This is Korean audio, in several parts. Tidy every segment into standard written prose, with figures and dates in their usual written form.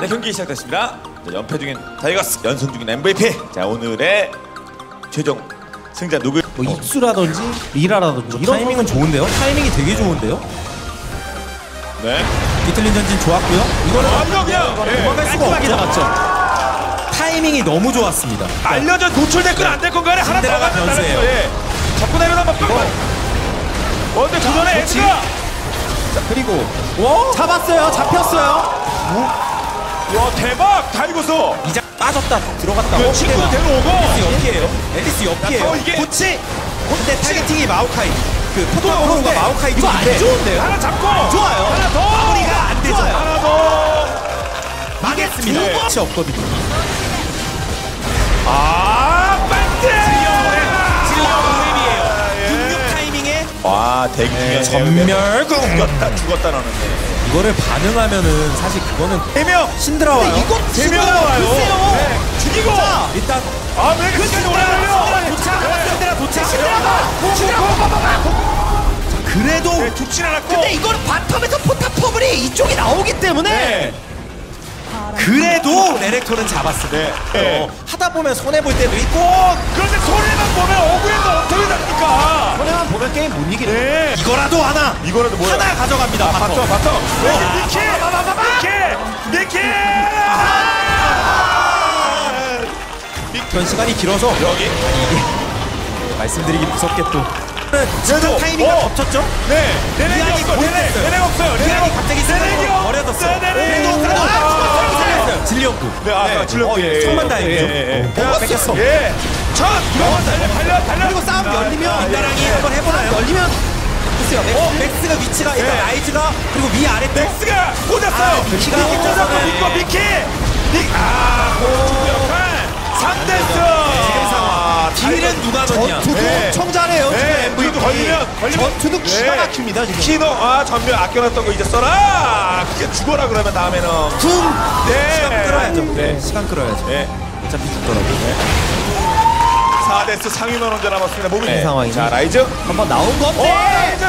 경기 시작됐습니다. 자, 연패 중인 타이거스, 연승 중인 MVP. 자, 오늘의 최종 승자 누구? 뭐 익수라든지 리라라든지 이런 타이밍은 좋은데요? 타이밍이 되게 좋은데요? 네. 비틀린 전진 좋았고요. 이거는 이거 그냥 도망갈 수가 없죠. 나갔죠. 타이밍이 너무 좋았습니다. 알려져 노출될 건 안 될 건 간에 하나 더 신데렐라 가면 다른 변수예요. 거예요. 자꾸 내려다 막 근데 도전에 그렇지. 에스가 그리고 잡았어요. 잡혔어요. 와 대박 타이거스. 이제 빠졌다 들어갔다. 그 친구 데려오고 옆이에요. 앨리스 옆이에요. 이게 고치. 근데 타겟팅이 마오카이. 그 포토프로가 마오카이 이거 안 좋은데요? 하나 잡고 좋아요. 하나 더 마무리가 안 되죠. 좋아요. 하나 더 망했습니다. 네. 끝이 없거든요. 예. 타이밍에 와 대기 중요한 전멸궁. 죽었다 너는. 이거를 반응하면은 사실 그거는 대명 신들어와요. 이거 대명 나와요. 글쎄요. 네. 죽이고 일단 왜 그 시간이 오래 걸려? 도착. 그래도 죽진 않았고. 근데 이거는 바텀에서 포탑퍼블이 이쪽이 나오기 때문에 네. 그래도 레렉토는 잡았습니다. 네. 네. 하다 보면 손해 볼 때도 있고. 그런데 손해만 보면 억울해서 어떻게 됩니까? 손해만 보면 게임 못 이기네. 네. 이거라도 하나. 이거라도 뭐야? 하나 가져갑니다. 봤죠, 봤죠. 미키. 전 시간이 길어서 여기. 말씀드리기 무섭게 또. 그래도, 타이밍이 어. 겹쳤죠? 네. 내내기 미안이 없어. 고립됐어요. 내내 없어요. 미안이 갑자기 쓰레기로 버려졌어요. 그래도 진리연구. 네, 아까 질렀고. 천만 다행이죠. 뺏겼어. 예. 달려. 그리고 싸움 열리면 나랑이 한번 해보나요? 열리면 글쎄요. 맥스가 위치가 일단 네. 라이즈가 그리고 위 아래 맥스가 꽂았어요. 키가 꽂았고 미키. 역할. 3대스. 지금 상황. 딜은 누가 넣냐? 전투도 네. 엄청 잘해요. 네. 지금 MVP. 걸리면 전투도 기가 막힙니다. 지금. 키도 전멸 아껴놨던 거 이제 써라. 그게 죽어라 그러면 다음에는. 네. 시간 끌어야죠. 네. 시간 끌어야죠. 네. 어차피 죽더라고요. 4대스 상위만 혼자 남았습니다. 몸이 네. 상황이네. 자 라이즈. 한번 나온 건데. 라이즈.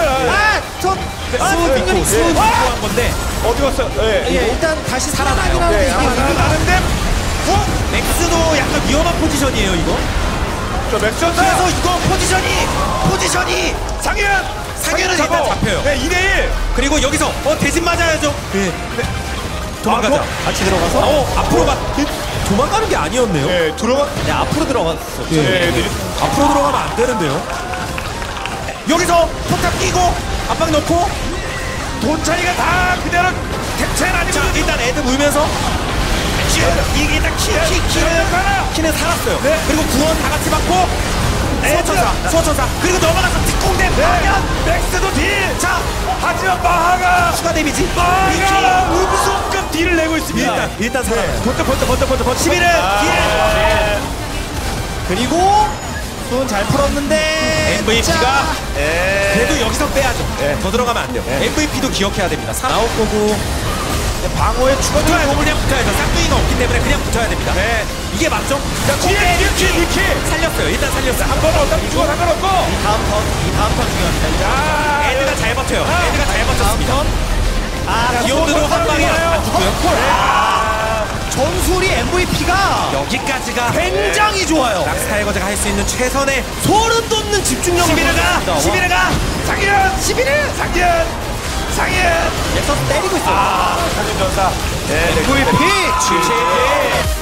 빙글이 수한 건데 어디 갔어요? 네. 예, 일단 다시 살아나긴 네. 하는데 나는데. 맥스도 약간 위험한 포지션이에요 이거. 저 맥주였다. 그래서 이거 포지션이 상현은 일단 잡혀요. 네 2대1. 그리고 여기서 대신 맞아야죠. 네. 도망가자. 같이 들어가서 앞으로 도망가는 게 아니었네요. 네 들어가. 네, 앞으로 들어갔어. 네. 앞으로 들어가면 안 되는데요. 여기서 포탑 끼고 압박 넣고 돈차이가 다 그대로 캡체는 아니고. 자 일단 애들 물면서 이게 일단 키는 살았어요. 네. 그리고 구원 다 같이 받고 수호천사 그리고 넘어가서 특공대 파면 맥스도 딜. 자 하지만 마하가 추가 데미지 마하가 우수급 딜을 내고 있습니다. 일단 살아요. 버텨. 11은 딜 그리고 손 잘 풀었는데 MVP가 그래도 여기서 빼야죠. 네. 더 들어가면 안 돼요. MVP도 기억해야 됩니다. 나올 거고 방어에 추가 붙어야 돼. 그냥 붙어야죠. 쌍둥이가 없기 때문에 그냥 붙어야 됩니다. 네. 이게 맞죠? 뒤에 미키. 살렸어요. 일단 살렸어요. 한 번 어차피 죽어 상관없고. 이 다음 턴 중요합니다. 야. 애드가 잘 버텨요. 애드가 잘 버텼습니다. 아, 기온드도 한 방에 안 죽고요. 전술이 MVP가 여기까지가 굉장히 좋아요. 락스타이거즈가 할 수 있는 최선의 소름 돋는 집중력을 11을 가! 상현. 넥서스 때리고 있어요. 상현 전사. 네. MVP. 취재